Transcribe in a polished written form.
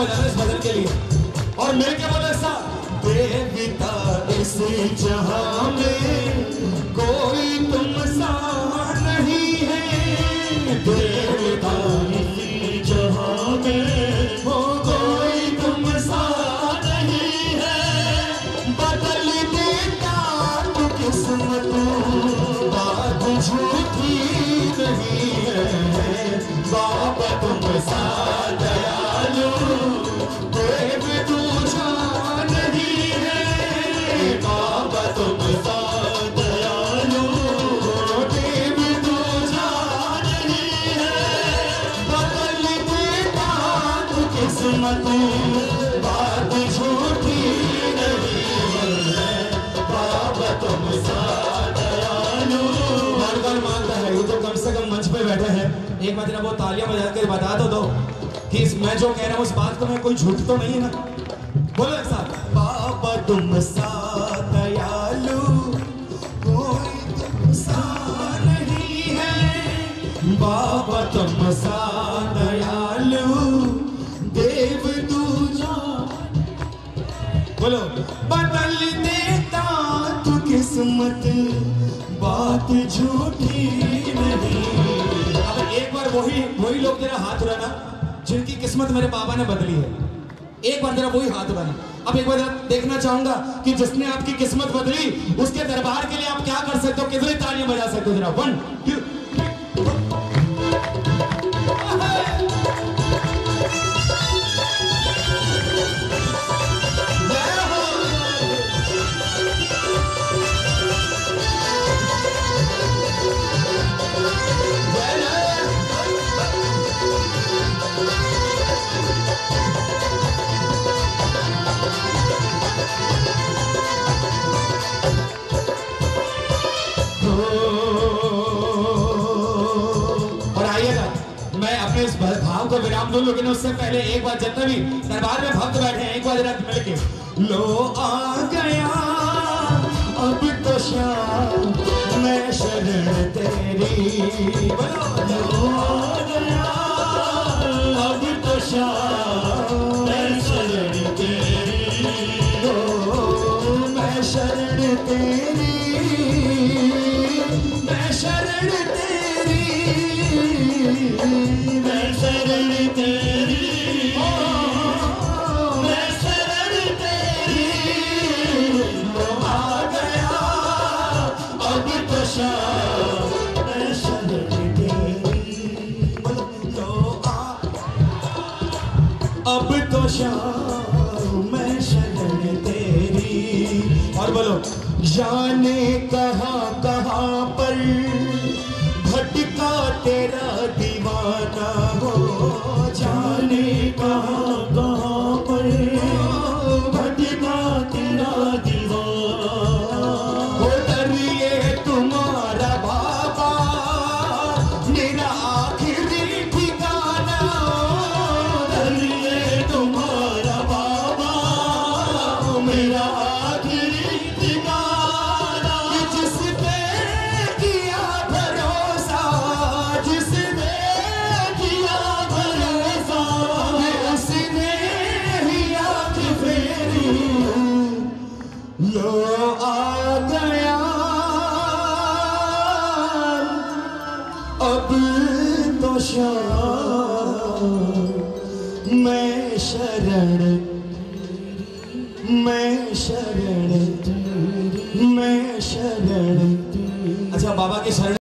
बजाना इस भजन के लिए और मिलके बोलो ऐसा। देवता इस जहां में कोई तुम सा नहीं है, देवता इस जहां में कोई तुम सा नहीं है। बदल देता तो किस्मत बात झूठी नहीं है। बाबा तुम सा दयालु देव दूजा नहीं है। बाबा तुम सा दयालु देव दूजा नहीं है। बदल देता तो किस्मत बात झूठी नहीं है। बाबा तुम सा दयालु। मानता है ये तो कम से कम मंच पे बैठे हैं, एक बार जरा वो तालियां बजा के बता तो दो कि मैं जो कह रहा हूँ उस बात को मैं कोई झूठ तो नहीं है ना। बोलो एक साथ। बाबा तुम सा दयालु कोई तुम सा नहीं है। बाबा तुम सा दयालु देव दूजा। बोलो। बदल देता तू किस्मत बात झूठी नहीं। अब एक बार वही लोग जरा हाथ उठाना जिनकी किस्मत मेरे बाबा ने बदली है। एक बार जरा वही हाथ उठाना। अब एक बार जरा देखना चाहूंगा कि जिसने आपकी किस्मत बदली उसके दरबार के लिए आप क्या कर सकते हो, कितनी तालियां बजा सकते हो। जरा 1 2 भाव को विराम दूं, लेकिन उससे पहले एक बार जितने भी दरबार में भक्त बैठे हैं एक बार जरा मिलके लो आ गया अब तो शाम मैं शरण तेरी। बोलो। लो आ गया अब तो शाम मैं शरण तेरी। लो मैं शरण तेरी, मैं शरण तेरी, मैं शरण तेरी, मैं शरण तेरी। लो आ गया अब तो शाम मैं शरण तेरी। लो आ अब तो शाम मैं शरण तेरी। और बोलो। जाने कहाँ पर भटका तेरा दीवाना हो। जाने कहाँ पर भटका तेरा दीवाना हो। दरिए तुम्हारा बाबा मेरा आखिरी ठिकाना। दरिए तुम्हारा बाबा मेरा आखिरी ठिकाना। जिस पे किया भरोसा, जिसने किया भरोसा, उसने ही आँख फेरी। लो आ गया अब तो शाम मैं शरण, मैं शरण, मैं शरण। अच्छा बाबा के शरण